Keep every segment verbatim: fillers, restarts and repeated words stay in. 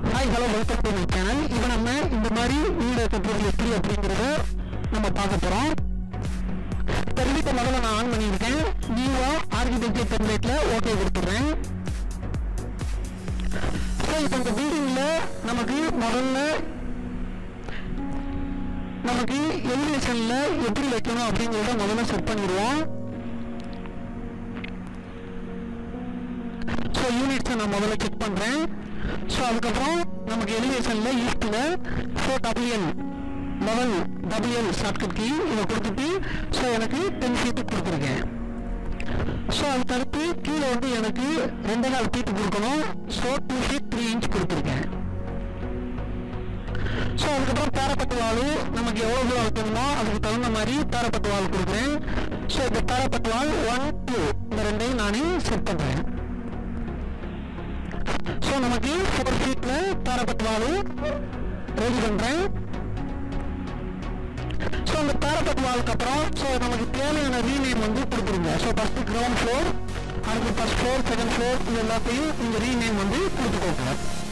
Hi, hello, welcome to my channel. இப்போ நம்ம இந்த மாதிரி வீடியோ கட்டுறது எப்படி அப்படிங்கறத நம்ம பார்க்க போறோம். Revit முதல்ல நான் ஆன் பண்ணிருக்கேன். நியூவா ஆர்க்கிடெக்சர் டெம்ப்ளேட்ல ஓகே கொடுத்துறேன். சோ இப்போ இந்த பில்டிங்ல நமக்கு முதல்ல நமக்கு எலிவேஷன்ல எப்படி வைக்கணும் அப்படிங்கறத முதல்ல செட் பண்ணிடுவோம். சோ யூனிட்ஸ் நான் முதல்ல செக் பண்றேன். சோ அதுக்கப்புறம் நமக்கு எலிவேஷன்ல ஈஸ்ட்ல four W L level W L shortcut key இதை கொடுத்துட்டு ஸோ எனக்கு டென் ஃபீட்டு கொடுத்துருக்கேன். ஸோ அதுக்கு அடுத்து கீழே வந்து எனக்கு ரெண்டு நாள் ஃபீட்டு கொடுக்கணும். So two feet three inch கொடுத்துருக்கேன். ஸோ அதுக்கப்புறம் பேரப்பட்டு வால் நமக்கு எவ்வளோ தூரம் வைக்கணுமோ அதுக்கு தகுந்த மாதிரி பேரப்பட்டு வால் கொடுக்குறேன். ஸோ இந்த பேரப்பட்டு வால் ஒன் டூ இந்த ரெண்டையும் நானே செட் பண்ணுறேன். ஸோ நமக்கு ஃபோர் ஃபீட்டில் பேரப்பட்டு வால் ரெடி பண்ணுறேன். ஸோ அந்த பேரப்பட் வாலுக்கு அப்புறம் ஸோ நமக்கு தேவையான ரீநேம் வந்து கொடுத்துருங்க. ஸோ ஃபஸ்ட்டு கிரவுண்ட் ஃப்ளோர், அடுத்து ஃபஸ்ட் ஃப்ளோர், செகண்ட் ஃப்ளோர் இது எல்லாத்தையும் இந்த ரீநேம் வந்து கொடுத்துக்கோங்க.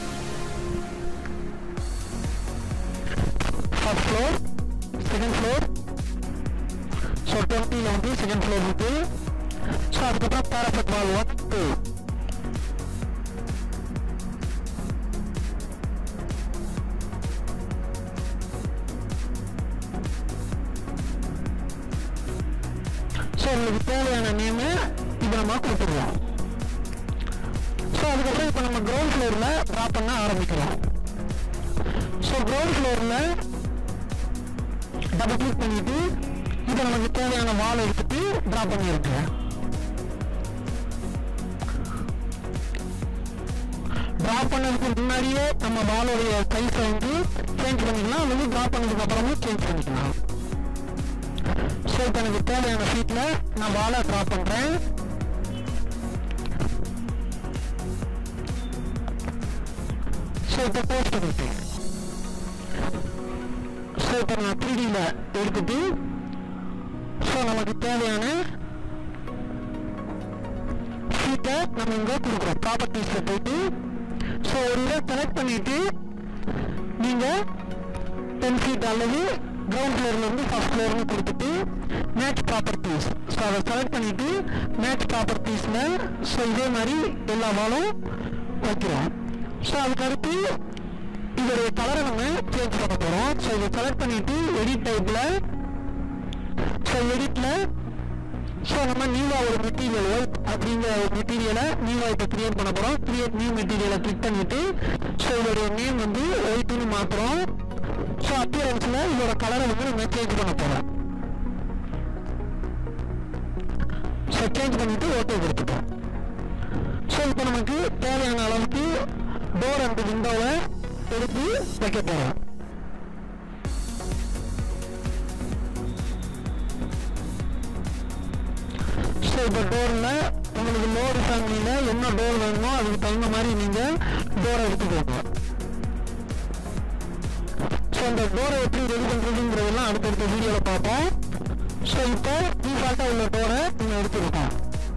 First floor, second floor, so டுவெண்ட்டியில் வந்து செகண்ட் ஃப்ளோர் இருக்கு. ஸோ அதுக்கப்புறம் parapet wall one two, so உங்களுக்கு தேவையான நேமு இப்போ நம்ம கொடுத்துருவோம். ஸோ அதுக்கப்புறம் இப்போ நம்ம கிரவுண்ட் ஃப்ளோரில் ட்ரா பண்ண ஆரம்பிக்கிறோம். ஸோ கிரவுண்ட் ஃப்ளோரில் டபுள் கிளிக் பண்ணிவிட்டு இப்போ நமக்கு தேவையான வால் எடுத்துட்டு ட்ரா பண்ணியிருக்கேன். ட்ரா பண்ணதுக்கு முன்னாடியே நம்ம வாலோடைய சைஸை வந்து சேஞ்ச் பண்ணிக்கலாம், அல்லது ட்ரா பண்ணதுக்கு அப்புறமும் சேஞ்ச் பண்ணிக்கலாம். ஸோ இப்போ எனக்கு தேவையான ஃபீட்டில் நான் வாலை ட்ரா பண்ணுறேன். ஸோ இப்போ போஸ்ட் பண்ணிட்டேன். ஸோ இப்போ நான் த்ரீ டியில் எடுத்துட்டு ஸோ நமக்கு தேவையான ஃபீட்டை நம்ம இங்கே கொடுக்குறோம். ப்ராப்பர்ட்டிஸில் போயிட்டு ஸோ ஒரு இதை செலக்ட் பண்ணிவிட்டு நீங்கள் டென் ஃபீட் அல்லது கிரவுண்ட் ஃப்ளோரில் வந்து ஃபஸ்ட் ஃப்ளோர்னு கொடுத்துட்டு மேட்ச் ப்ராப்பர்ட்டிஸ் ஸோ அதை செலக்ட் பண்ணிவிட்டு மேட்ச் ப்ராப்பர்ட்டிஸில் ஸோ இதே மாதிரி எல்லா வாலும் வைக்கிறோம். ஸோ அதுக்கடுத்து இதோடைய கலரை நம்ம சேஞ்ச் பண்ண போகிறோம். ஸோ இதை செலக்ட் பண்ணிவிட்டு எடிட் டைப்பில் ஸோ எடிட்டில் ஸோ நம்ம நியூவாக ஒரு மெட்டீரியல் ஒயிட் அப்படிங்கிற ஒரு மெட்டீரியலை நியூவாக இப்போ க்ரியேட் பண்ண போகிறோம். க்ரியேட் நியூ மெட்டீரியலை கிளிக் பண்ணிவிட்டு ஸோ இதோடைய நேம் வந்து ஒயிட்டுன்னு மாற்றுறோம். ஸோ அப்பியரன்ஸில் இதோட கலரை வந்து நம்ம சேஞ்ச் பண்ண போகிறோம். ஸோ சேஞ்ச் பண்ணிவிட்டு ஓகே கொடுத்துட்டோம். ஸோ இப்போ நமக்கு தேவையான அளவுக்கு டோர் அண்ட் விண்டோவை எடுத்து வைக்க போகிறோம். ஸோ இப்போ டோரில் உங்களுக்கு லோடு ஃபேமிலியில் என்ன டோர் வேணுமோ அதுக்கு தகுந்த மாதிரி நீங்கள் டோரை எடுத்துக்கோங்க. ஸோ அந்த டோரை எப்படி ரெடி பண்ணுறதுங்கிறதெல்லாம் அடுத்தடுத்த வீடியோவில் பார்ப்போம். ஸோ இப்போ டிஃபால்ட்டாக உள்ள டோரை நீங்கள் எடுத்துருக்கோம்.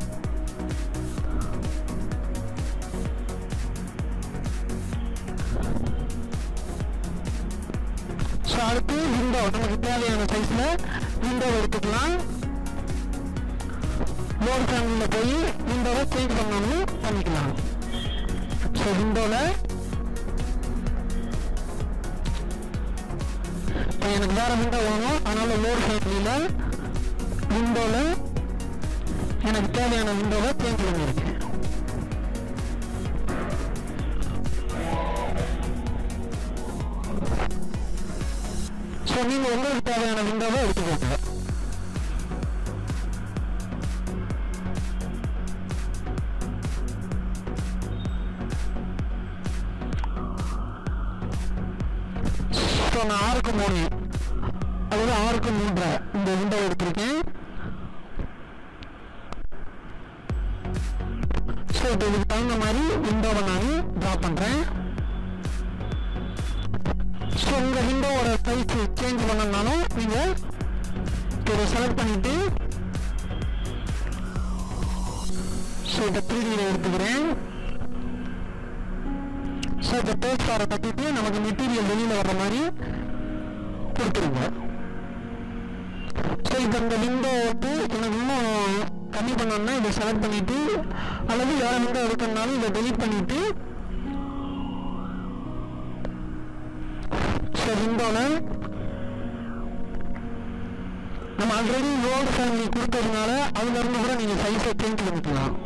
ஸோ அடுத்து விண்டோ நமக்கு தேவையான சைஸில் விண்டோவை எடுத்துக்கலாம். லோடு ஃபேமிலியில் போய் விண்டோவை சேஞ்ச் பண்ணணும்னு பண்ணிக்கலாம். ஸோ விண்டோவில் எனக்கு வேறு விண்டோ வேணும், அதனால் லோடு ஃபேமிலியில் விண்டோவில் எனக்கு தேவையான விண்டோவை சேஞ்ச் பண்ணியிருக்கேன். ஸோ நீங்கள் உங்களுக்கு தேவையான விண்டோவை எடுத்துக்கோங்க. ஸோ நான் ஆறுக்கு மூணு அதாவது ஆறுக்கு மூன்றரை இந்த விண்டோ எடுத்திருக்கேன். ஸோ இப்போ இதுக்கு தகுந்த மாதிரி விண்டோவை நான் ட்ரா பண்ணுறேன். ஸோ உங்கள் விண்டோவோட சைஸ் சேஞ்ச் பண்ணனாலும் நீங்கள் இதை செலக்ட் பண்ணிவிட்டு ஸோ இப்போ த்ரீ டியில் எடுத்துக்கிறேன். ஸோ இந்த பேஸ்ட் பாரை தட்டிட்டு நமக்கு மெட்டீரியல் வெளியில் வர்ற மாதிரி கொடுத்துருங்க. ஸோ இப்போ இந்த விண்டோ வந்து எனக்கு இன்னும் கம்மி பண்ணணும்னா இதை செலக்ட் பண்ணிவிட்டு அல்லது வேறு விண்டோ எடுக்கணும்னாலும் இதை டெலிட் பண்ணிவிட்டு ஸோ விண்டோவில் நம்ம ஆல்ரெடி ஓல்டு ஃபேமிலி கொடுத்ததுனால அதுலேருந்து கூட நீங்கள் சைஸை சேஞ்ச் பண்ணிக்கலாம்.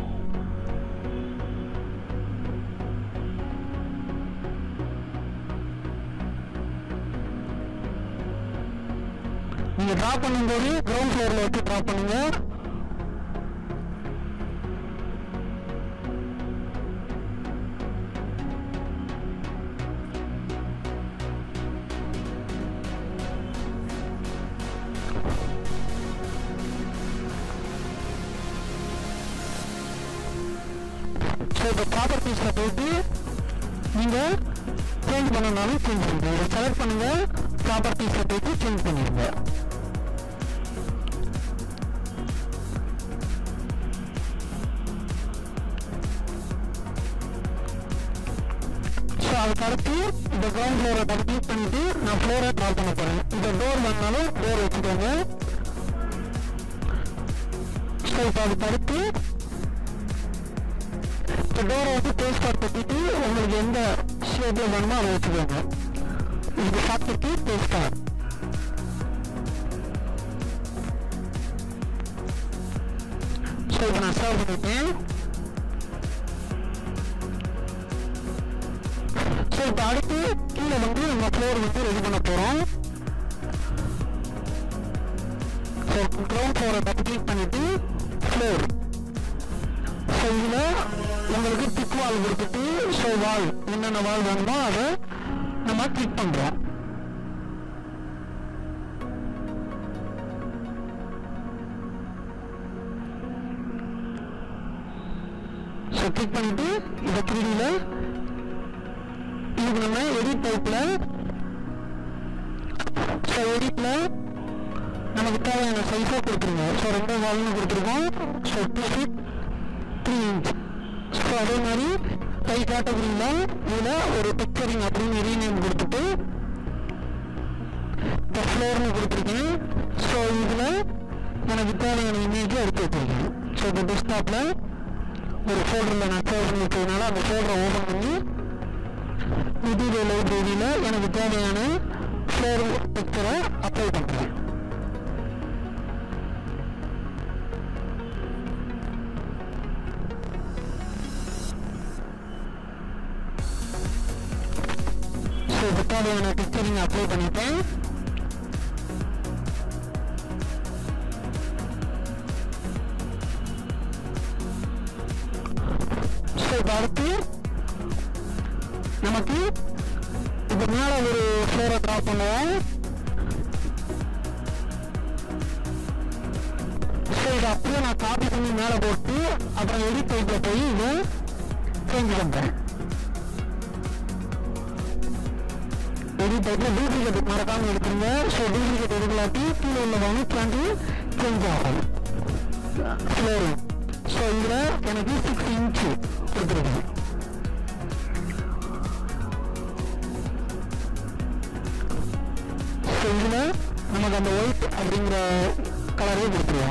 நீங்கள் ட்ரா பண்ணும்போது கிரவுண்ட் ஃப்ளோரில் வச்சு ட்ரா பண்ணுங்க. ஸோ இப்போ ப்ராப்பர்ட்டிஸில் போயிட்டு நீங்கள் சேஞ்ச் பண்ணனாலும் சேஞ்ச் பண்ணுங்க. இதை செலக்ட் பண்ணுங்கள், ப்ராப்பர்ட்டிஸில் போயிட்டு சேஞ்ச் பண்ணிடுங்க. ஸோ அதுக்கு அடுத்து இந்த கிரவுண்ட் ஃப்ளோரை டபுள் கிளிக் பண்ணிவிட்டு நான் ஃப்ளோரை ட்ரா பண்ண போகிறேன். இந்த டோர் வாங்கினாலும் டோர் வச்சுக்கோங்க. ஸோ இப்போ அதுக்கு அடுத்து இந்த டோரை வந்து பேஸ்ட் கார்ட் தட்டிட்டு உங்களுக்கு எந்த ஷேப்பில் வேணுமோ அதை வச்சுக்கோங்க. இதுக்கு சாப்பிட்டு பேஸ்ட் கார்ட். ஸோ இப்போ நான் சேவ் பண்ணிட்டேன். ஸோ இப்போ அடுத்து கீழே வந்து நம்ம ஃப்ளோர் வந்து ரெடி பண்ண போகிறோம். ஸோ கிரவுண்ட் ஃப்ளோரை டபுள் கிளிக் பண்ணிவிட்டு ஃப்ளோர். ஸோ இதில் உங்களுக்கு டிக் வால் கொடுத்துட்டு ஸோ வால் என்னென்ன வால் வேணுமோ அதை நம்ம கிளிக் பண்ணுறோம். ஸோ கிளிக் பண்ணிவிட்டு இதை த்ரீடியில் இதுக்கு நம்ம எடிட் டைப்பில் ஸோ எடிட்டில் நமக்கு தேவையான சைஸாக கொடுத்துருங்க. ஸோ ரெண்டு வால்னு கொடுத்துருக்கோம். So two feet three inch. So அதே மாதிரி கை கேட்டகரியில் இதில் ஒரு பிக்சரிங் அப்படின்னு ரீநேம் கொடுத்துட்டு இந்த ஃப்ளோர்னு கொடுத்துருக்கேன். ஸோ இதில் எனக்கு தேவையான இமேஜை எடுத்து வச்சுருக்கேன். ஸோ இந்த டெஸ்க்டாப்பில் ஒரு ஃபோல்டரில் நான் சேவ் பண்ணி வச்சதுனால அந்த ஃபோல்டரை ஓப்பன் பண்ணி மெட்டீரியல் லைப்ரரியில் எனக்கு தேவையான ஃப்ளோர் பிக்சரை அப்ளை பண்ணுறேன். ஸோ இப்போ தேவையான பிக்சரிங் அப்ளை பண்ணிட்டேன். ஸோ இப்போ அடுத்து நமக்கு இப்போ மேலே ஒரு ஃப்ளோரை ட்ரா பண்ணுவோம். ஸோ இதை அப்படியே நான் காப்பி பண்ணி மேலே போட்டு அப்புறம் எடிட் டைப்பில் போய் இதை சேஞ்ச் பண்ணுறேன். எடிட் டைப்பில் டூப்ளிகேட் மறக்காமல் எடுத்துருங்க. ஸோ டூப்ளிகேட் எடுக்கலாட்டி கீழே உள்ள வாங்கி பிளான்ட்டு சேஞ்ச் ஆகும் ஃப்ளோரு. ஸோ இதில் எனக்கு சிக்ஸ் இன்ச்சு கொடுத்துருக்கேன். ஸோ இதில் நமக்கு அந்த ஒயிட் அப்படிங்கிற கலரே கொடுத்துருவோம்.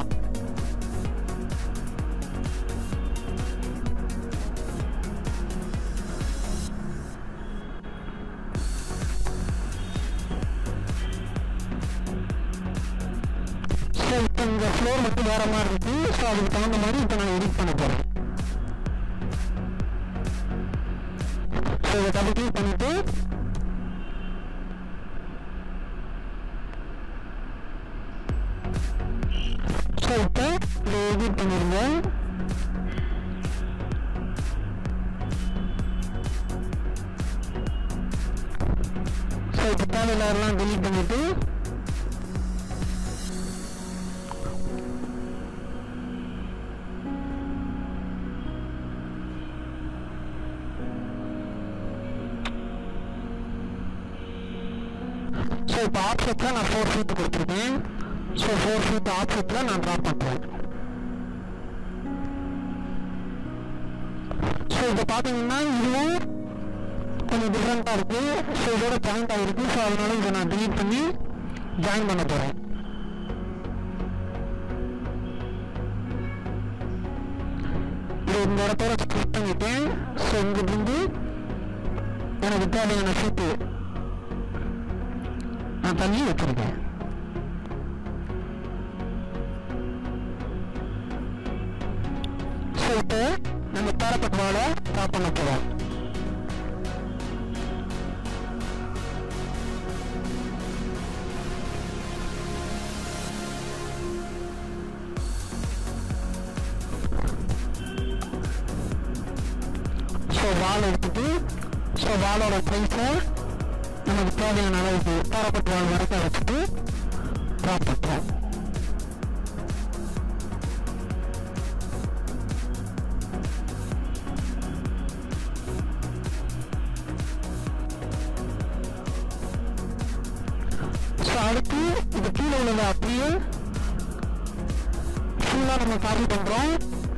ஸோ இப்போ இந்த ஃப்ளோர் மட்டும் வேறு மாதிரி இருக்குது. ஸோ அதுக்கு தகுந்த மாதிரி இப்போ நான் எடிட் பண்ண போகிறேன். ஸோ இதை டபுள் கிளிக் பண்ணிவிட்டு ஸோ இப்போ இதை எடிட் பண்ணிடுங்க. ஸோ இப்போ தேவையில்லாம் டெலீட் பண்ணிவிட்டு ஸோ இப்போ ஆப்ஷெட்டில் நான் ஃபோர் ஃபீட் கொடுத்துருக்கேன். ஸோ ஃபோர் ஃபீட் ஆப்ஷெட்டில் நான் ட்ரா பண்ணுறேன். ஸோ இப்போ பார்த்தீங்கன்னா இதுவும் கொஞ்சம் டிஃப்ரெண்ட்டாக இருக்குது. ஸோ இதோட ஜாயிண்ட் ஆகிருக்கு. ஸோ அதனால இதை நான் டிலீட் பண்ணி ஜாயின் பண்ண போகிறேன். இது இந்த இடத்தோட ஸ்கிப் பண்ணிட்டேன். ஸோ இங்கிருந்து எனக்கு தேவையான ஷீட்டு நான் தள்ளி வச்சுருக்கேன். ஸோ இப்போ நம்ம பேரப்பட் வாலை ட்ரா பண்ண போகிறோம். ஸோ வால் எடுத்துட்டு ஸோ வாலோட சைஸை நமக்கு தேவையான அளவுக்கு பேரப்பட் வால் வரைக்கும் வச்சுட்டு ட்ரா பண்ணுறோம். ஸோ அடுத்து இது கீழே உள்ளதை அப்படியே ஃபுல்லாக நம்ம காப்பி பண்ணுறோம்.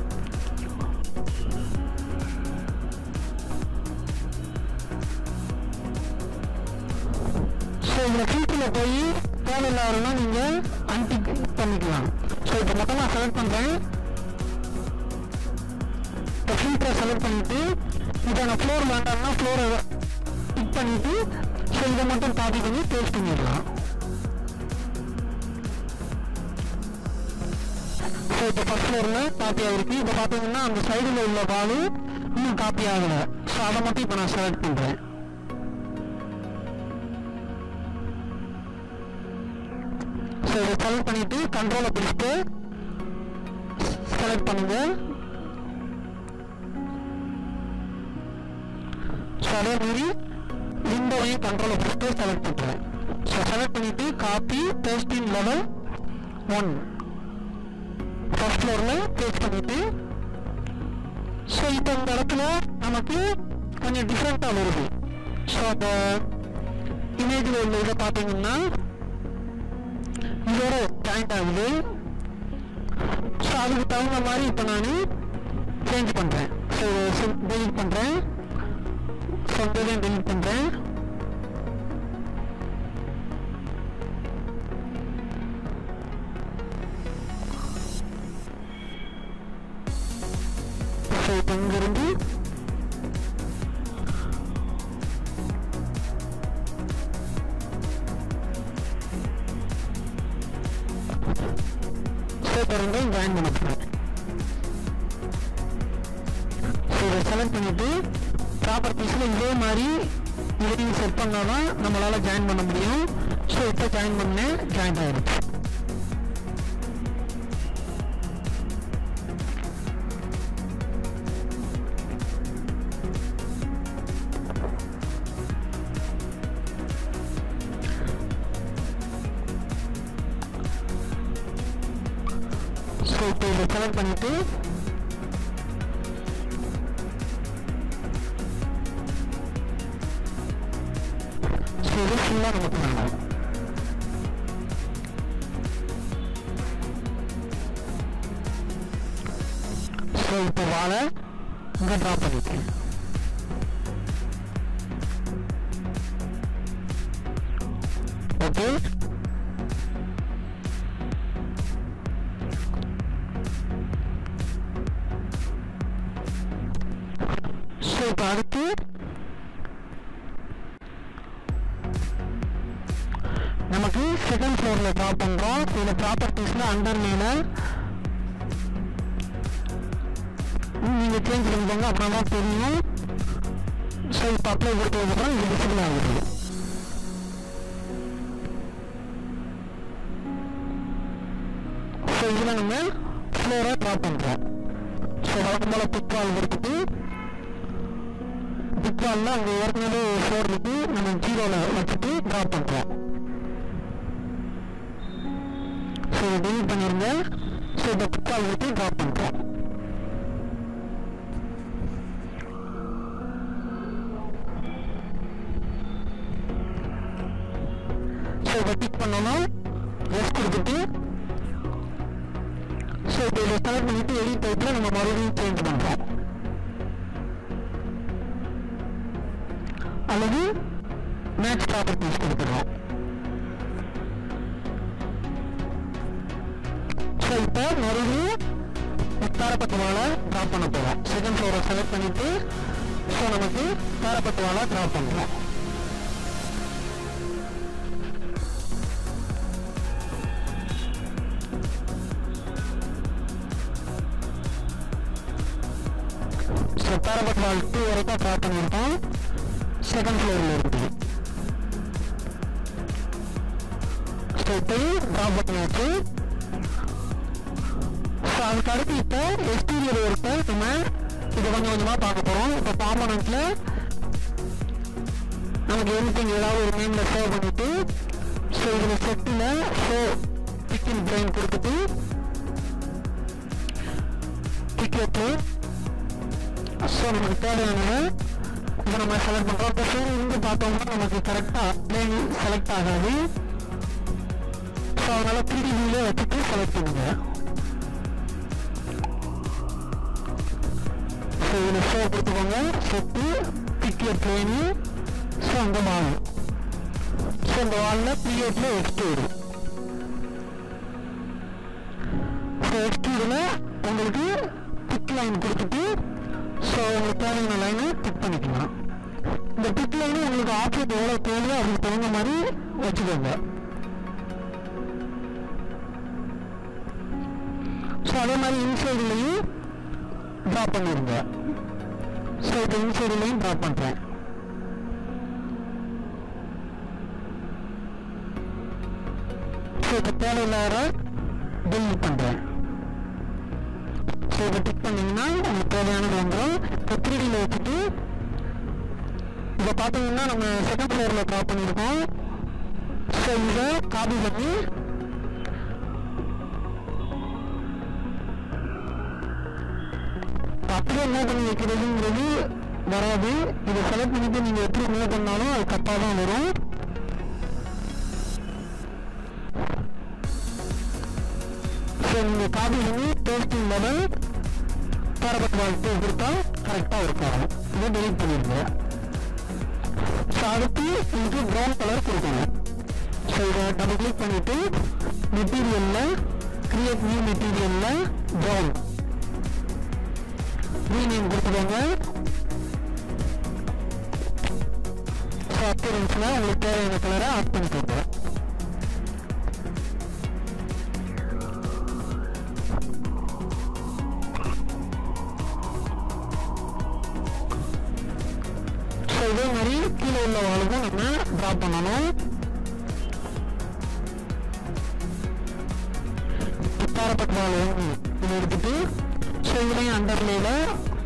ஸோ இந்த ஃபில்டரில் போய் தேவையில்லாதனா நீங்கள் அன்டிக் பண்ணிக்கலாம். ஸோ இப்போ மொத்தமாக செலக்ட் பண்ணுறேன். இப்போ ஃபில்டரை செலக்ட் பண்ணிவிட்டு இதை நான் ஃப்ளோர் வேண்டாம்னா ஃப்ளோரை டிக் பண்ணிவிட்டு ஸோ இதை மட்டும் காப்பி பண்ணி பேஸ்ட் பண்ணிடலாம். ஸோ இப்போ ஃபஸ்ட் ஃப்ளோரில் காப்பி ஆகிருக்கு. இப்போ பார்த்தீங்கன்னா அந்த சைடில் உள்ள பாலு இன்னும் காப்பி ஆகலை. ஸோ அதை மட்டும் இப்போ நான் செலக்ட் பண்ணுறேன். ஸோ இதை செலக்ட் பண்ணிவிட்டு கண்ட்ரோலை பிடிச்சிட்டு செலக்ட் பண்ணுங்க. ஸோ அதே மாதிரி விண்டோவையும் கண்ட்ரோலை பிடிச்சிட்டு செலக்ட் பண்ணுறேன். ஸோ செலக்ட் பண்ணிவிட்டு copy paste in level one first ஃப்ளோரில் பேஸ்ட் பண்ணிவிட்டு ஸோ இப்போ இந்த இடத்துல நமக்கு கொஞ்சம் டிஃப்ரெண்ட்டாக வருது. ஸோ அந்த இமேஜில் உள்ள இதை பார்த்தீங்கன்னா இதோட ஜாயிண்ட் ஆகுது. ஸோ அதுக்கு தகுந்த மாதிரி இப்போ நான் சேஞ்ச் பண்ணுறேன். ஸோ டெலிட் பண்ணுறேன். ஸோ இதையும் டெலிட் பண்ணுறேன். ஸோ இப்போ இங்கிருந்து ரெண்டையும் ஜாயின் பண்ண போகிறேன். ஸோ இதை செலக்ட் பண்ணிவிட்டு ப்ராப்பர்ட்டிஸில் இதே மாதிரி இதையும் செட் பண்ணால் தான் நம்மளால் ஜாயின் பண்ண முடியும். ஸோ இப்போ ஜாயின் பண்ணேன், ஜாயின் ஆகிடுச்சு. ஸோ இப்போ இதை செலக்ட் பண்ணிவிட்டு ஸோ இது ஃபுல்லாக நம்ம பண்ணலாம். ஸோ இப்போ வாழை இங்கே ட்ரா பண்ணிட்டேன். ஓகே, ஸோ இப்போ அடுத்து நமக்கு செகண்ட் ஃப்ளோரில் ட்ரா பண்ணுறோம். இதில் ப்ராப்பர்ட்டிஸில் அண்டர் மேலே நீங்கள் சேஞ்ச் பண்ணிக்கோங்க, அப்புறம் தான் தெரியும். ஸோ இப்போ அப்ளை கொடுத்ததுக்கப்புறம் இது விசிபிள் ஆகுது. ஸோ இதில் நம்ம ஃப்ளோரை ட்ரா பண்ணுறோம். ஸோ வழக்கம் போல் பிக் வால் கொடுத்துட்டு பிக் வாலில் அங்கே ஏற்கனவே ஃப்ளோர் இருக்கு, நம்ம ஜீரோவில் வச்சுட்டு ட்ரா பண்ணுறோம். ஸோ இதை டெலிட் பண்ணிடுங்க. ஸோ இந்த பிக் வால் வச்சு ட்ரா பண்ணுறோம். ஸோ இதை டிக் பண்ணணும், எஸ் கொடுத்துட்டு ஸோ இப்போ இதை செலக்ட் பண்ணிவிட்டு எடிட் டைப்பில் நம்ம மறுபடியும் சேஞ்ச் பண்ணுறோம். அல்லது மேட்ச் ப்ராப்பர்ட்டிஸ் கொடுத்துருவோம். ஸோ இப்போ மறுபடியும் தாரப்பட்டுவாலை ட்ராப் பண்ண போகிறோம். செகண்ட் ஃப்ளோரை செலக்ட் பண்ணிவிட்டு ஸோ நமக்கு தாரப்பட்டுவாலை ட்ராப் பண்ணுறோம். ஸோ தாரப்பட்டுவால் டூ வரைக்கும் ட்ராப் பண்ணியிருக்கோம். செகண்ட் ஃப்ளோரில் இருக்குது. ஸோ இப்போயும் ட்ராப் பண்ணியாச்சு. ஸோ அதுக்கு அடுத்து இப்போ எக்ஸ்டீரியர் ஒர்க்கை நம்ம இது கொஞ்சம் கொஞ்சமாக பார்க்க போகிறோம். இப்போ காம்பனண்ட்டில் நமக்கு எனிதிங் ஏதாவது ஒரு நேமில் சேவ் பண்ணிவிட்டு ஸோ இதில் செட்டில் ஷோ பிக்கிங் பிரெயின் கொடுத்துட்டு டிக்கெட்டு ஸோ நமக்கு தேவையானது இதை நம்ம செலக்ட் பண்ணுறோம். இப்போ சைடு இருந்து பார்த்தோம்னா நமக்கு கரெக்டாக பிளேன் செலக்ட் ஆகாது. ஸோ அதனால் த்ரீ டி வியூலே வச்சுட்டு செலக்ட் பண்ணுங்க. ஸோ இதில் ஷோ கொடுத்துக்கோங்க. செட்டு பிக்யூர் பிளேனு ஸோ அந்த வால் ஸோ இந்த வாலில் பிஎட்டில் எக்ஸ்டூடு. ஸோ எக்ஸ்டூடில் உங்களுக்கு பிக் லைன் கொடுத்துட்டு ஸோ உங்களுக்கு தேவையான லைனை பிக் பண்ணிக்கலாம். இந்த பிக் லைனு உங்களுக்கு ஆப்ஜெக்ட் எவ்வளோ தேவையோ அதுக்கு தகுந்த மாதிரி வச்சுக்கோங்க. ஸோ அதே மாதிரி இன்சைட்லையும் ட்ரா பண்ணிடுங்க. ஸோ இப்போ இன்சைட்லையும் ட்ரா பண்ணுறேன். ஸோ இப்போ தேவையில்லாத டெலிட் பண்ணுறேன். ஸோ இதை டிக் பண்ணிங்கன்னா உங்களுக்கு தேவையானது வந்துடும். இப்போ த்ரீ டியில் வச்சுட்டு இதை பார்த்தீங்கன்னா நம்ம செகண்ட் ஃப்ளோரில் ட்ரா பண்ணியிருக்கோம். ஸோ இதை காப்பி பண்ணி அப்படியே மூவ் பண்ணி வைக்கிறதுங்கிறது வராது. இதை செலக்ட் பண்ணிட்டு நீங்கள் எப்படி மூவ் பண்ணாலும் அது தப்பாக தான் வரும். ஸோ நீங்கள் காப்பி பண்ணி பேஸ்டிங் லெவல் தாரப்பட்டு வாழ்த்து கொடுத்தா கரெக்டாக இருக்காது. இதை டெலிட் பண்ணிடுங்க. ஸோ அடுத்து இதுக்கு ப்ரௌன் கலர் கொடுக்கணும். ஸோ இதை டபுள் கிளிக் பண்ணிவிட்டு மெட்டீரியலில் கிரியேட் நியூ மெட்டீரியலில் ப்ரௌன் ரீநேம் கொடுத்துக்கோங்க. ஸோ அப்பியரன்ஸில் உங்களுக்கு தேவையான கலரை ஆட் பண்ணிக்கோங்க. ஸோ இதே மாதிரி கீழே உள்ள வாளுக்கும் நம்ம ட்ரா பண்ணணும். தாரப்பட்ட வாள் ஒன்று இதை எடுத்துட்டு ஸோ இதுலேயும் அண்டர்லேயில்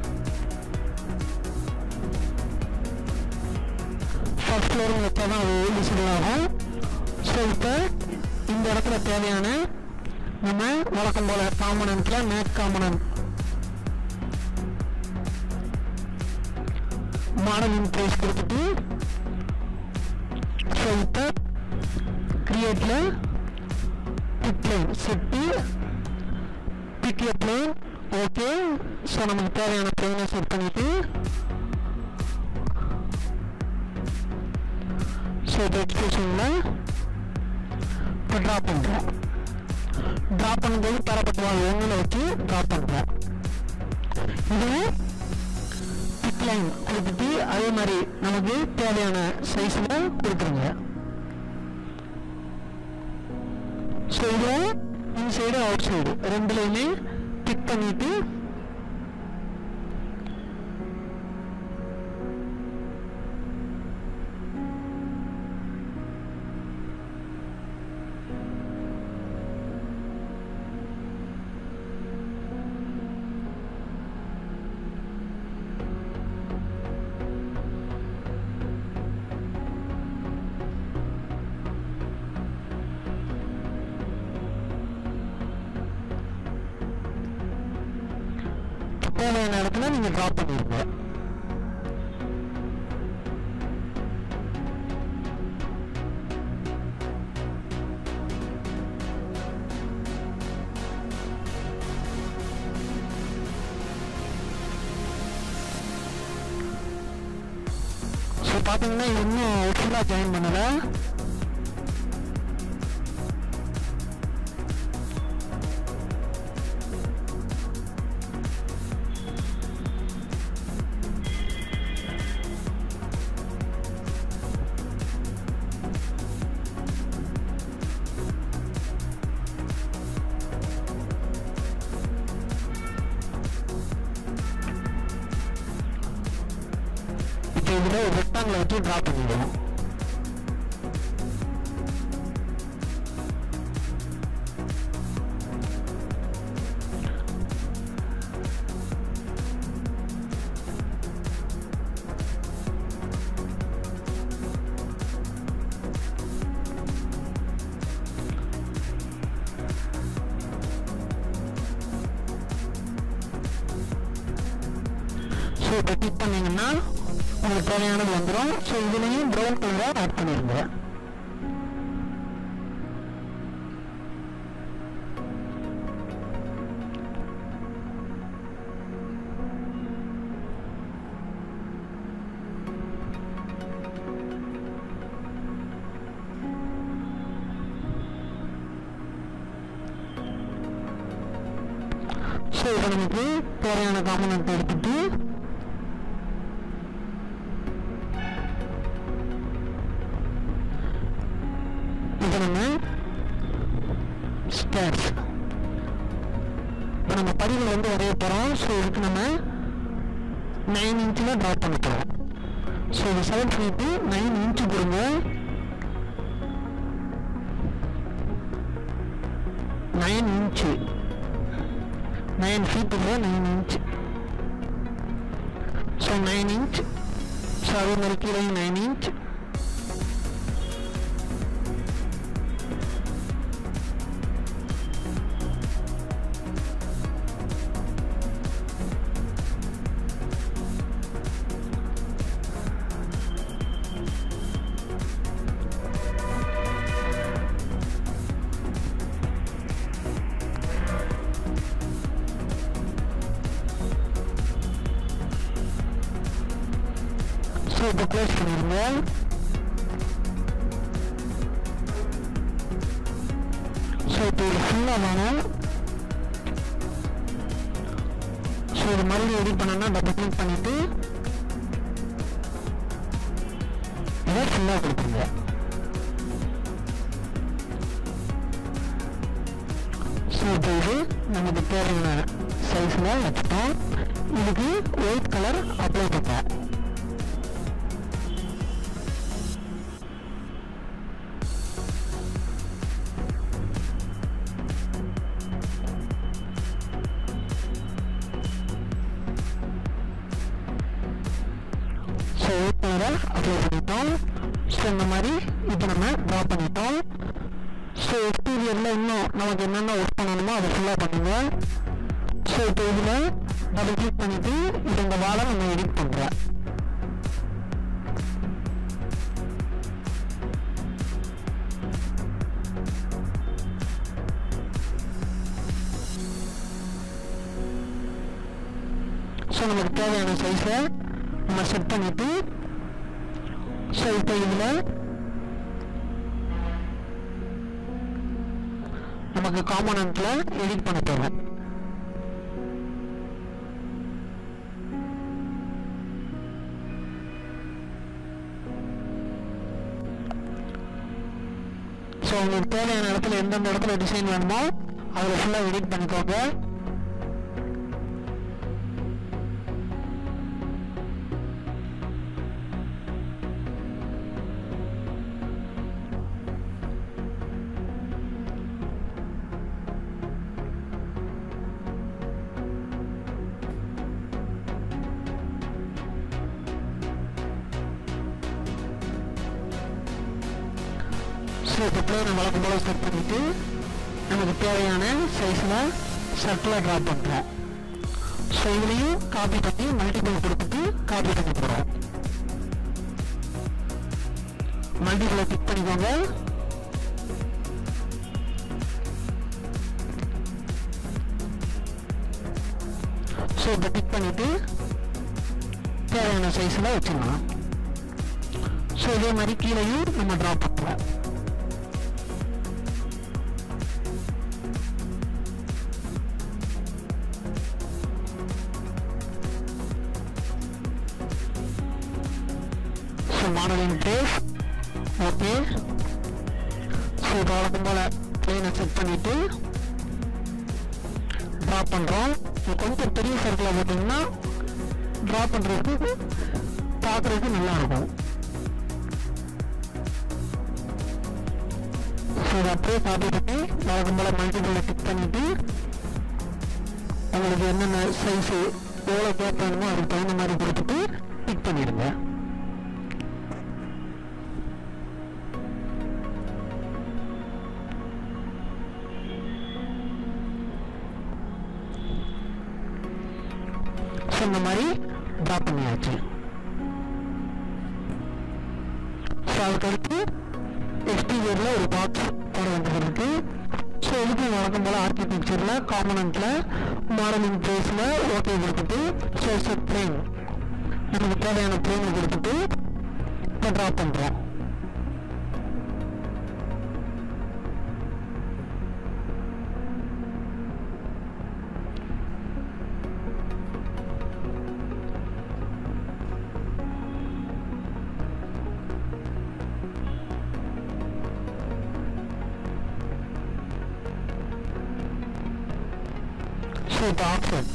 ஃபர்ஸ்ட் ஃப்ளோரும் வச்சா தான் அது விசிபிள் ஆகும். ஸோ இப்போ இந்த இடத்துல தேவையான நம்ம வழக்கம் போல் காம்பனண்ட்டில் மேட் காம்பனண்ட் மாடல் இன்ட்ரேஸ் கொடுத்துட்டு ஸோ இப்போ கிரியேட்டில் pick plane set pick a plane okay. So நமக்கு தேவையான பிளேனை செட் பண்ணிவிட்டு ஸோ இப்போ எக்ஸ்பிரஷனில் இப்போ ட்ரா பண்ணுறோம். ட்ரா பண்ணும்போது தரப்பட்ட வாள் ஒன்றில் வச்சு ட்ரா பண்ணுறோம். இதுவும் பிக் லைன் கொடுத்துட்டு அதே மாதிரி நமக்கு தேவையான சைஸில் கொடுத்துருங்க. ஸோ இதில் இன்சைடு அவுட் சைடு ரெண்டுலையுமே பிக் பண்ணிட்டு தேவையான இடத்துல நீங்க ட்ராப் பண்ணிருங்க. பார்த்தீங்கன்னா இன்னும் ஃபுல்லாக ஜாயின் பண்ணலை. இதில் ஒரு ரெக்டாங்கில் வச்சு ட்ரா பண்ணிடுவோம். ஸோ இப்போ கிளிக் பண்ணிங்கன்னா உங்களுக்கு தேவையானது வந்துடும். ஸோ இதுலேயும் ப்ரௌன் கலரை ஆட் பண்ணிடுங்க. ஸோ இப்போ நமக்கு தேவையான காம்பனன்ட் எடுத்துட்டு இப்போ நம்ம ஸ்டேர்ஸ் இப்போ நம்ம படிகள் வந்து வரைய போகிறோம். ஸோ இதுக்கு நம்ம நைன் இன்ச்சில் ட்ரா பண்ண போகிறோம். ஸோ இதை செலக்ட் பண்ணிட்டு நைன் இன்ச்சு கொடுங்க. நைன் இன்ச்சு நைன் ஃபீட் இல்லை nine inch. So nine inch. So அதே மாதிரி கீழே நைன் இன்ச். ஸோ இப்போ க்ளோஸ் பண்ணிடுங்க. ஸோ இப்போ இது ஃபுல்லாக வேணும். ஸோ இது மறுபடியும் எடிட் பண்ணோன்னா டபுள் கிளிக் பண்ணிவிட்டு இதை ஃபுல்லாக கொடுத்துருங்க. ஸோ இப்போ இது நமக்கு தேவையான சைஸில் வச்சுட்டோம். இதுக்கு ஒயிட் கலர் அப்ளை பண்ணேன். ஸோ ஒயிட் கலரை அப்ளை பண்ணிட்டோம். ஸோ இந்த மாதிரி இப்போ நம்ம ட்ரா பண்ணிட்டோம். ஸோ எக்ஸ்டீரியரில் இன்னும் நமக்கு என்னென்ன ஒர்க் பண்ணணுமோ அதை ஃபுல்லாக பண்ணுங்க. ஸோ இப்போ இதில் டபுள் கிளிக் பண்ணிவிட்டு இது இந்த வாழை நம்ம எடிட் பண்ணுறேன். ஸோ நமக்கு தேவையான சைஸை நம்ம செட் பண்ணிவிட்டு ஸோ இப்போ இதில் நமக்கு காம்போனன்ட்டில் எடிட் பண்ண போகிறோம். ஸோ உங்களுக்கு தேவையான இடத்துல எந்தெந்த இடத்துல டிசைன் வேணுமோ அதில் ஃபுல்லாக எடிட் பண்ணிக்கோங்க. ஸோ இப்போ பிளேனை வழக்கம் போல் செட் பண்ணிவிட்டு நமக்கு தேவையான சைஸில் சர்க்கிளாக ட்ரா பண்ணுறோம். ஸோ இதுலேயும் காப்பி பண்ணி மல்டிபிள் கொடுத்துட்டு காப்பி பண்ணி போகிறோம். மல்டிபிளை கிளிக் பண்ணிக்கோங்க. ஸோ இப்போ கிளிக் பண்ணிவிட்டு தேவையான சைஸில் வச்சுக்கலாம். ஸோ இதே மாதிரி கீழேயும் நம்ம ட்ரா பண்ணுறோம். So modelling place okay. So இப்போ வழக்கம் போல் பிளேனை செட் பண்ணிவிட்டு ட்ரா பண்ணுறோம். கொஞ்சம் பெரிய சர்க்கிளாக போட்டிங்கன்னா ட்ரா பண்ணுறதுக்கு பார்க்குறதுக்கு நல்லாயிருக்கும். ஸோ இதை அப்படியே காப்பி பண்ணி வழக்கம் போல் மல்டிபிளில் டிக் பண்ணிவிட்டு உங்களுக்கு என்னென்ன சைஸு எவ்வளோ கேப் வேணுமோ அதுக்கு தகுந்த மாதிரி கொடுத்துட்டு டிக் பண்ணிடுங்க. இந்த மாதிரி ட்ரா பண்ணியாச்சு. ஸோ அதுக்கடுத்து எக்ஸ்டீரியரில் ஒரு பாக்ஸ் போட வேண்டியது இருக்கு. ஸோ இதுக்கு வழக்கம் போல் ஆர்கிடெக்சரில் காம்பனண்ட்டில் மாடலிங் பிளேஸில் ஓகே கொடுத்துட்டு ஸோ செட் பிளேன் நமக்கு தேவையான பிளேனை கொடுத்துட்டு இப்போ ட்ரா பண்ணுறோம். இப்போ ஆப்ஷன்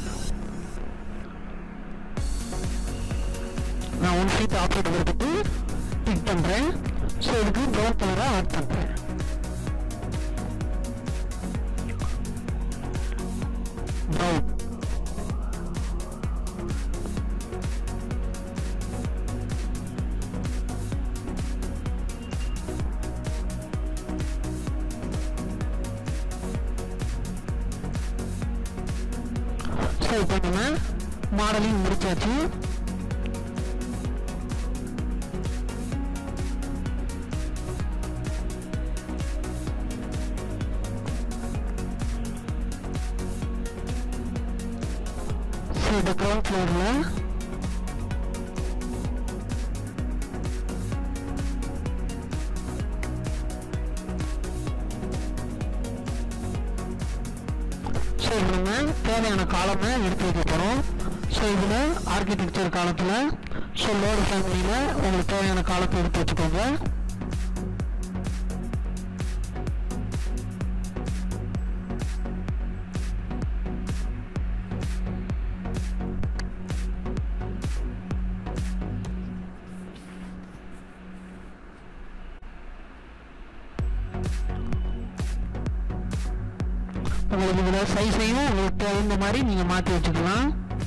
நான் ஒன் ஃபீட் ஆப்ஷன் கொடுத்துட்டு டிக் பண்ணுறேன். ஸோ இதுக்கு ப்ரௌன் கலராக ஆட் பண்ணுறேன். ப்ரௌன் இப்போ நம்ம மாடலிங் முடிச்சாச்சு. ஸோ இந்த கிரவுண்ட் ஃப்ளோரில் ஸோ நம்ம தேவையான காலமை எடுத்து வைக்க போகிறோம். ஸோ இதில் ஆர்கிடெக்சர் காலத்தில் ஸோ லோடு ஃபேமிலியில் உங்களுக்கு தேவையான காலத்தை எடுத்து வச்சுக்கோங்க. உங்களுக்கு இதில் சைஸையும் உங்களுக்கு தகுந்த மாதிரி நீங்கள் மாற்றி வச்சுக்கலாம்.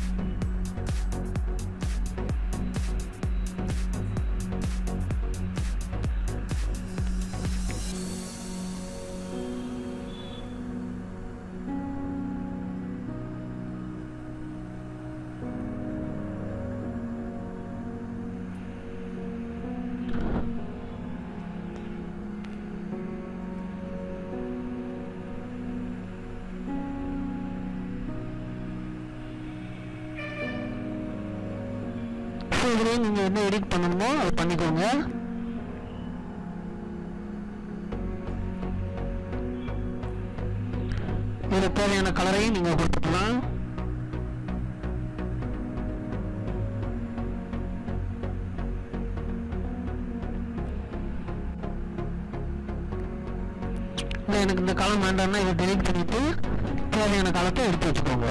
இதுலேயே நீங்கள் என்ன எடிட் பண்ணணுமோ அதை பண்ணிக்கோங்க. இதில் தேவையான கலரையும் நீங்கள் கொடுத்துக்கலாம். எனக்கு இந்த காலம் வேண்டாம்னா இதை டெலிட் பண்ணிட்டு தேவையான காலத்தை எடுத்து வச்சுக்கோங்க.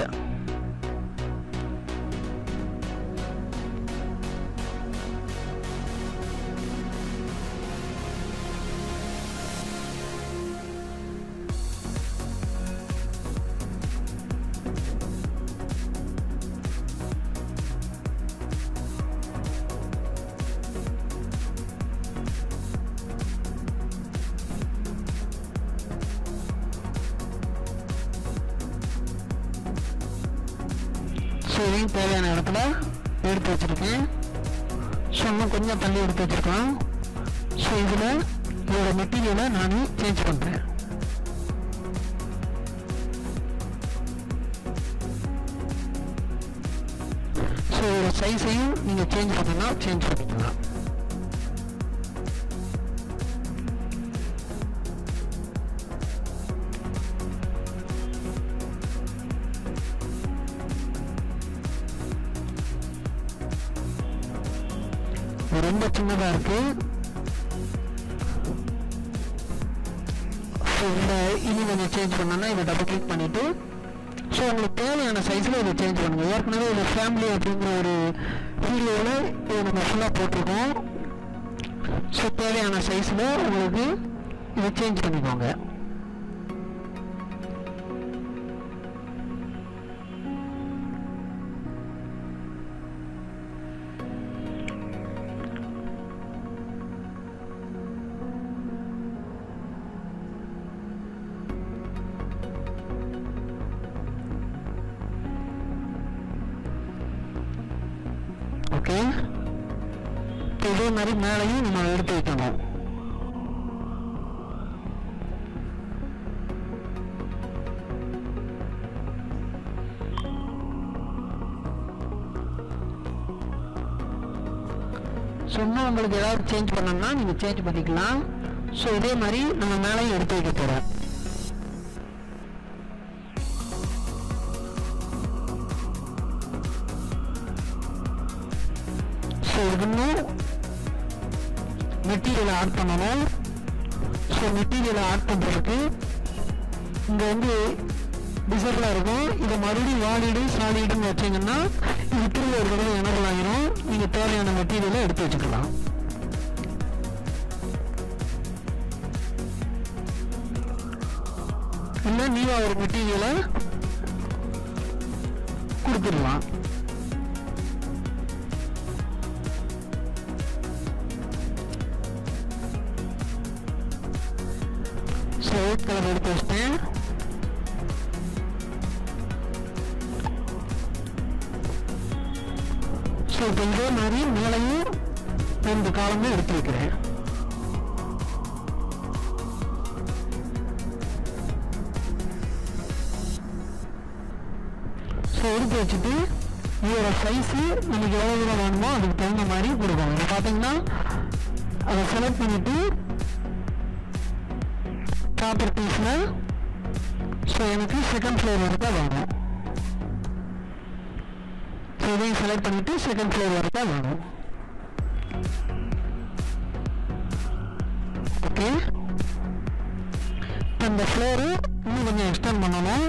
இதையும் தேவையான இடத்துல எடுத்து வச்சுருக்கேன். ஸோ இன்னும் கொஞ்சம் தள்ளி எடுத்து வச்சுருக்கோம். ஸோ இதில் இதோட மெட்டீரியலை நான் சேஞ்ச் பண்ணுறேன். ஸோ இதோட சைஸையும் நீங்கள் சேஞ்ச் பண்ணலாம், சேஞ்ச் பண்ணிக்கலாம். ரொம்ப சின்னதாக இருக்குது. ஸோ இந்த இது கொஞ்சம் சேஞ்ச் பண்ணோன்னா இதை டபுள் கிளிக் பண்ணிவிட்டு ஸோ உங்களுக்கு தேவையான சைஸில் இதை சேஞ்ச் பண்ணுங்கள். ஏற்கனவே இது ஃபேமிலி அப்படிங்கிற ஒரு வீடியோவில் இதை நம்ம ஃபுல்லாக போட்டிருக்கோம். ஸோ தேவையான சைஸில் உங்களுக்கு இதை சேஞ்ச் பண்ணிக்கோங்க. ஓகே, இதே மாதிரி மேலையும் நம்ம எடுத்து வைக்கணும். ஸோ இன்னும் உங்களுக்கு ஏதாவது சேஞ்ச் பண்ணணும்னா நீங்கள் சேஞ்ச் பண்ணிக்கலாம். ஸோ இதே மாதிரி நம்ம மேலையும் எடுத்து வைக்க போகிறோம். ஸோ இதுன்னு மெட்டீரியலை ஆட் பண்ணணும். ஸோ மெட்டீரியலை ஆட் பண்ணுறதுக்கு இங்கே வந்து டிசபிளாக இருக்கும். இதை மறுபடியும் வாலிடு சாலிடுன்னு வச்சிங்கன்னா இது திரும்ப ஒரு தடவை எனபிள் ஆகிரும். நீங்கள் தேவையான மெட்டீரியலை எடுத்து வச்சுக்கலாம். இல்லை நீங்கள் ஒரு மெட்டீரியலை கொடுத்துடலாம். ஸோ ஒயிட் கலர் எடுத்து வச்சிட்டேன். ஸோ இப்போ இதே மாதிரி மேலையும் ரெண்டு காலமும் எடுத்து வைக்கிறேன். ஸோ எடுத்து வச்சுட்டு இதோட சைஸு நமக்கு எவ்வளோ தூரம் வேணுமோ அதுக்கு தகுந்த மாதிரி கொடுக்கணும். இப்போ பார்த்தீங்கன்னா அதை செலக்ட் பண்ணிவிட்டு ப்ராப்பர்ட்டிஸில் ஸோ எனக்கு செகண்ட் ஃப்ளோர் வரைக்கும் வேணும். ஸோ இதையும் செலக்ட் பண்ணிவிட்டு செகண்ட் ஃப்ளோர் வரைக்கும் வேணும். ஓகே, இப்போ இந்த ஃப்ளோரு இன்னும் கொஞ்சம் எக்ஸ்டெண்ட் பண்ணணும்.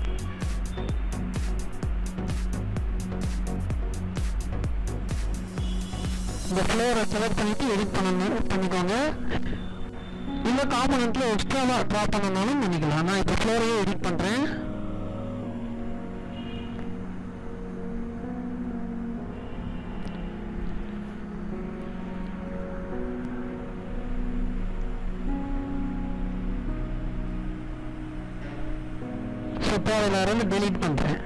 இந்த ஃப்ளோரை செலக்ட் பண்ணிவிட்டு எடிட் பண்ணணும் பண்ணிக்கோங்க. இந்த காம்பனண்ட்டில் எக்ஸ்ட்ராவாக ட்ரா பண்ணனாலும் பண்ணிக்கலாம். நான் இப்போ ஃப்ளோரையே எடிட் பண்ணுறேன். ஸோ தேவையில்லாத டெலீட் பண்ணுறேன்.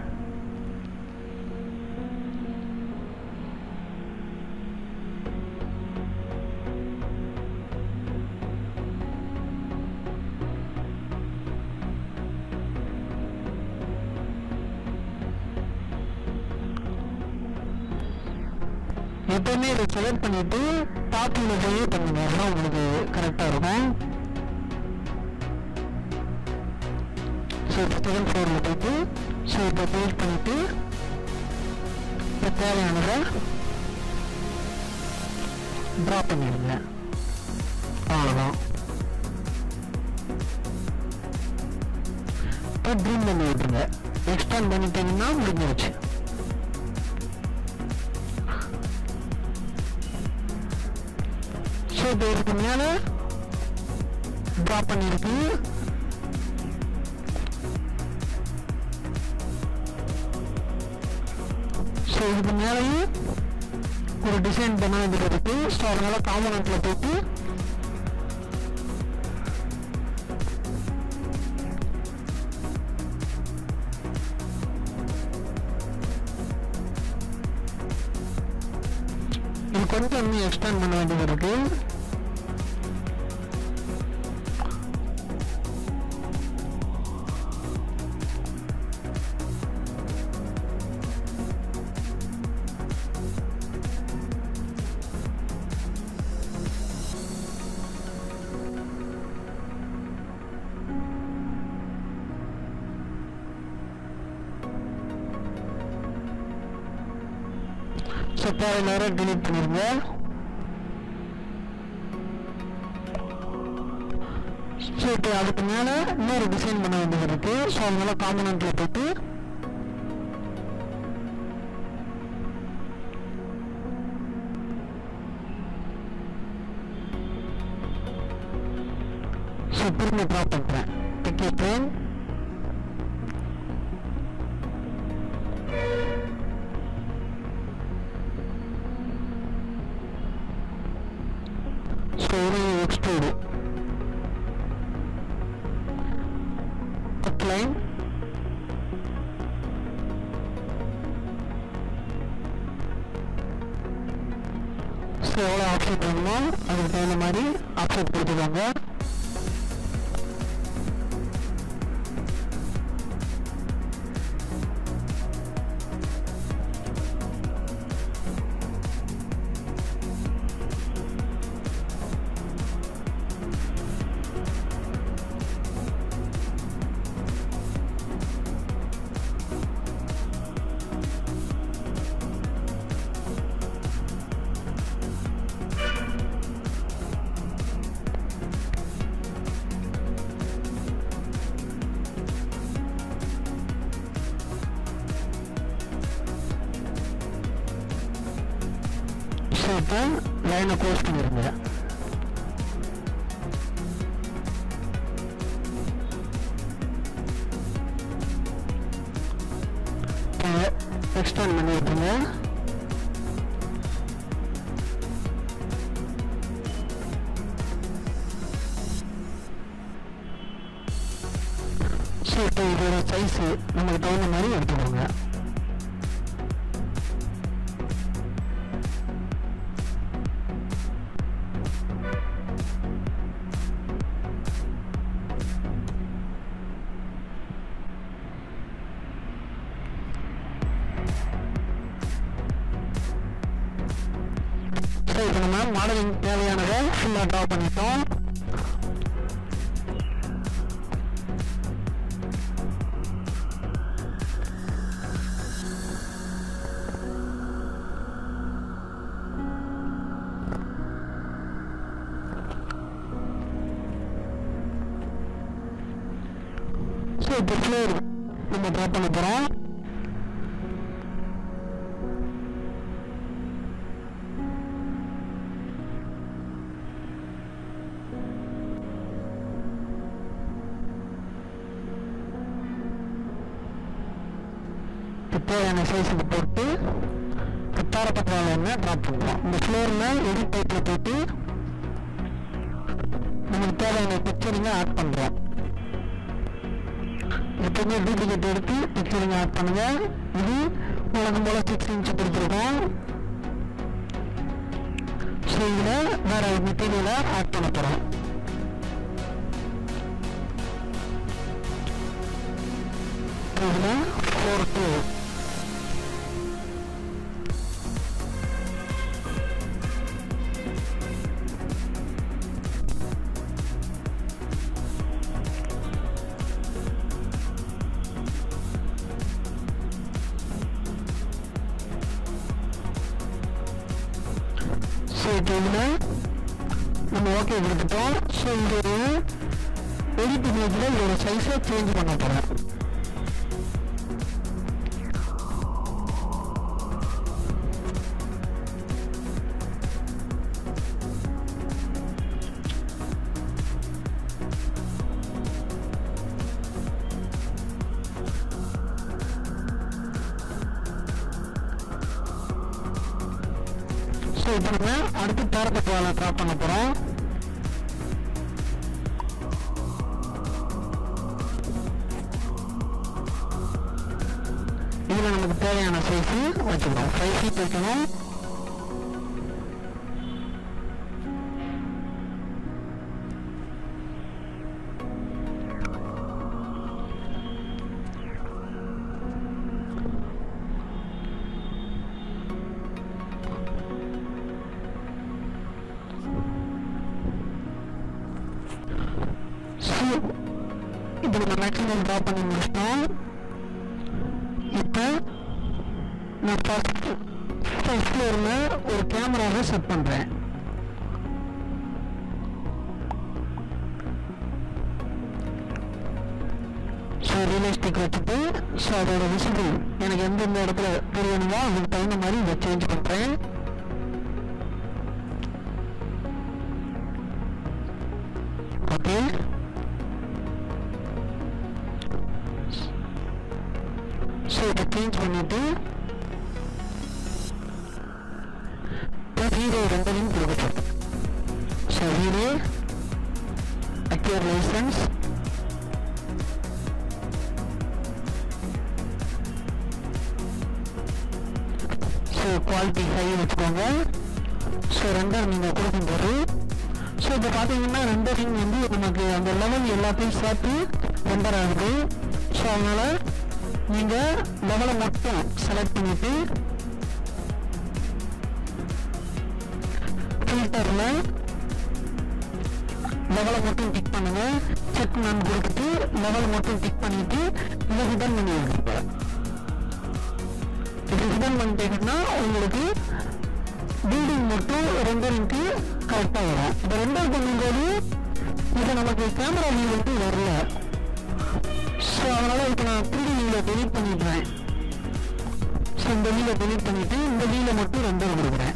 எப்பவுமே இதை செலக்ட் பண்ணிட்டு டாப்ல போய் பண்ணுங்க. அதான் உங்களுக்கு கரெக்டாக இருக்கும். ஸோ இப்போ செகண்ட் ஃப்ளோரில் போயிட்டு ஸோ இப்போ பேஸ்ட் பண்ணிவிட்டு இப்போ தேவையானதை ட்ரா பண்ணிடுங்க. அவ்வளோதான். இப்போ ட்ரீம் பண்ணி விட்டுருங்க. எக்ஸ்டெண்ட் பண்ணிட்டீங்கன்னா முடிஞ்சிருச்சு. ஸோ இப்போ இதுக்கு மேலே ட்ரா பண்ணியிருக்கு. ஸோ இதுக்கு மேலேயும் ஒரு டிசைன் பண்ண வேண்டியது இருக்கு. ஸோ அதனால காம்பனண்ட்டில் போட்டு இது கொஞ்சம் இன்னும் எக்ஸ்டெண்ட் பண்ண வேண்டியது இருக்கு. ஸோ தேவையில்லாத டெலீட் பண்ணிடுங்க. ஸோ இப்போ அதுக்கு மேலே இன்னொரு டிசைன் பண்ண வேண்டியது இருக்குது. ஸோ அதனால காம்பனண்ட்டில் போய்ட்டு ஸோ திரும்ப ட்ரா பண்ணுறேன். பிக் ஏ பிளேன், ஸோ ஒரு எக்ஸ்ட்ரூடு லைன், ஸோ எவ்வளோ ஆப்ஷன் வேணுமோ அதுக்கு தகுந்த மாதிரி ஆப்ஷன் கொடுத்துக்கோங்க. இப்போ லைனை க்ளோஸ் பண்ணிடுங்க. எக்ஸ்டெண்ட் பண்ணி விட்டுருங்க. ஸோ இப்போ இதோட சைஸு நமக்கு தகுந்த மாதிரி எடுத்துக்கோங்க. இப்போ நம்ம மாடலிங் தேவையானதை ஃபுல்லாக ட்ரா பண்ணிட்டோம். ஸோ இப்போ ஃப்ளோர் நம்ம ட்ரா பண்ண போகிறோம். தேவையான சைஸுக்கு போட்டு தாரப்பட்டால என்ன ட்ராப் பண்ணுவோம். இந்த ஃப்ளோரில் எடிட் டைப்பில் போட்டு நமக்கு தேவையான பிக்சரிங்க ஆட் பண்ணுறோம். எப்பவுமே டூப்ளிகேட் எடுத்து பிக்சரிங்க ஆட் பண்ணுங்க. இது வழக்கம் போல் சிக்ஸ் இன்ச்சு கொடுத்துருக்கோம். ஸோ இதில் வேற ஒரு மெட்டீரியலை ஆட் பண்ண போகிறோம். இதில் ஃபோர் டூ இப்போ இதில் நம்ம ஓகே கொடுத்துட்டோம். ஸோ இந்த எடிட் இமேஜில் இதோட சைஸை சேஞ்ச் பண்ண போகிறேன். ஸோ இப்போ நம்ம அடுத்து பேரப்பட்டால ட்ரா பண்ண போகிறோம். இதில் நமக்கு தேவையான சைஸு வச்சுக்கிறோம். ஃபைவ் ஃபீட் வைக்கணும். இப்போ நம்ம மேக்ஸிமம் ட்ரா பண்ணி முடிச்சிட்டோம். இப்போ நான் ஃபர்ஸ்ட் ஃபர்ஸ்ட் ஃப்ளோரில் ஒரு கேமராவை செட் பண்ணுறேன். ரியலிஸ்டிக் வச்சுட்டு ஸோ அதோட விசிபிள் எனக்கு எந்தெந்த இடத்துல தெரியணுமோ அதுக்கு தகுந்த மாதிரி இதை சேஞ்ச் பண்ணுறேன். ஓகே, ஸோ இதை சேஞ்ச் பண்ணிட்டு VRAY ரெண்டரையும் கொடுக்கட்டும். So VRAY acquire license, so quality high வச்சுக்கோங்க. ஸோ ரெண்டர் நீங்கள் கொடுக்கும்போது ஸோ இப்போ பார்த்தீங்கன்னா ரெண்டரிங் வந்து நமக்கு அந்த லெவல் எல்லாத்தையும் சேர்த்து ரெண்டர் ஆகுது. ஸோ அதனால் நீங்கள் லெவலை மட்டும் செலக்ட் பண்ணிவிட்டு ஃபில்டரில் லெவலை மட்டும் டிக் பண்ணுங்கள். செக் நான் கொடுத்துட்டு லெவல் மட்டும் டிக் பண்ணிவிட்டு இதை ரிட்டர்ன் பண்ணி விடுங்க. இது ரிட்டர்ன் பண்ணிட்டீங்கன்னா உங்களுக்கு பில்டிங் மட்டும் ரெண்டரிங்க்கு கரெக்டாக வரும். இப்போ ரெண்டர் பண்ணும்போது இது நமக்கு கேமரா வியூ வந்து வரல. ஸோ அதனால் இப்போ நான் த்ரீ டி வியூவில் டெலிட் பண்ணிடுறேன். ஸோ இந்த வியூவில் டெலிட் பண்ணிவிட்டு இந்த வியூவில் மட்டும் ரெண்டர் கொடுக்குறேன்.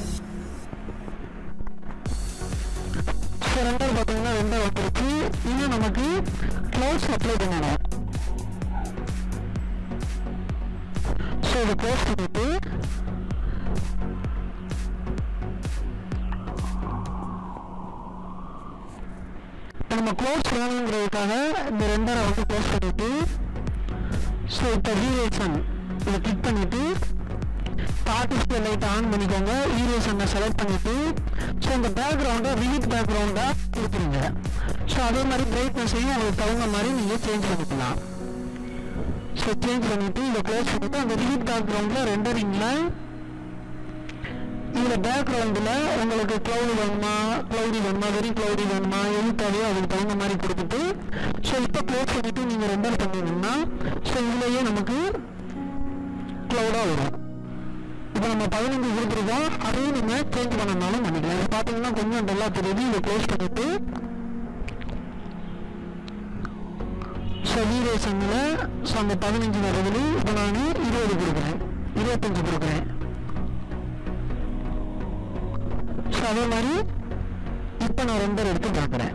ஸோ ரெண்டர் பார்த்தீங்கன்னா ரெண்டர் வந்துருச்சு. இன்னும் நமக்கு க்ளவுட்ஸ் அப்ளை பண்ணணும். ஸோ இதை க்ளோஸ் பண்ணிவிட்டு நம்ம க்ளோஸ் வேணுங்கிறதுக்காக இந்த ரெண்டரை வந்து க்ளோஸ் பண்ணிவிட்டு ஸோ இப்போ ஈரேசன் இதை கிளிக் பண்ணிவிட்டு ஆர்டிஃபிஷியல் லைட்டை ஆன் பண்ணிக்கோங்க. ஈரேசனை செலக்ட் பண்ணிவிட்டு ஸோ இந்த பேக்ரவுண்டை ரிவிட் பேக்ரவுண்டாக கொடுத்துருங்க. ஸோ அதே மாதிரி பிரைட்னஸையும் உங்களுக்கு தகுந்த மாதிரி நீங்கள் சேஞ்ச் பண்ணிக்கலாம். ஸோ சேஞ்ச் பண்ணிவிட்டு இதை க்ளோஸ் பண்ணிவிட்டு அந்த ரிவிட் பேக்ரவுண்டில் ரெண்டரிங்கில் இதில் பேக்ரவுண்டில் உங்களுக்கு க்ளவுடி வேணுமா, க்ளவுடி வேணுமா, வெரி க்ளவுடி வேணுமா, எது தேவையோ அதுக்கு தகுந்த மாதிரி கொடுத்துட்டு ஸோ இப்போ க்ளோஸ் பண்ணிவிட்டு நீங்கள் ரெண்டர் பண்ணிங்கன்னா ஸோ இதுலேயே நமக்கு க்ளவுடாக வரும். இப்போ நம்ம பதினஞ்சு கொடுத்துருக்கோம், அதையும் நம்ம சேஞ்ச் பண்ணனாலும் பண்ணிக்கலாம். இது பார்த்தீங்கன்னா கொஞ்சம் நல்லா தெரியுது. இதை க்ளோஸ் பண்ணிவிட்டு ஸோ வீரேசனில் ஸோ அந்த பதினஞ்சு வரதுல இப்போ நான் இருபது கொடுக்குறேன், இருபத்தஞ்சு கொடுக்குறேன். ஸோ அதே மாதிரி இப்போ நான் ரெண்டர் எடுத்து பார்க்குறேன்.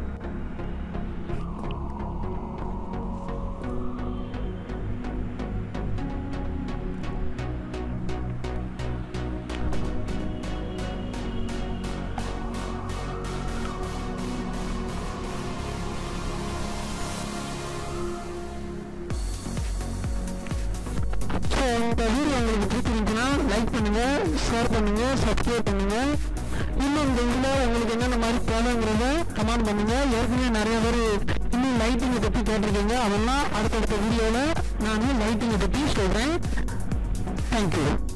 ஸோ இந்த வீடியோ உங்களுக்கு பிடிச்சிருந்துச்சுன்னா லைக் பண்ணுங்கள், ஷேர் பண்ணுங்கள், சப்ஸ்கிரைப் பண்ணுங்கள். இன்னும் இந்த இதில் உங்களுக்கு என்னென்ன மாதிரி தேவைங்கிறத கமெண்ட் பண்ணுங்கள். ஏற்கனவே நிறைய பேர் இன்னும் லைட்டிங்கை பற்றி கேட்டிருக்கீங்க. அதெல்லாம் அடுத்தடுத்த வீடியோவில் நான் லைட்டிங்கை பற்றி சொல்கிறேன். தேங்க்யூ.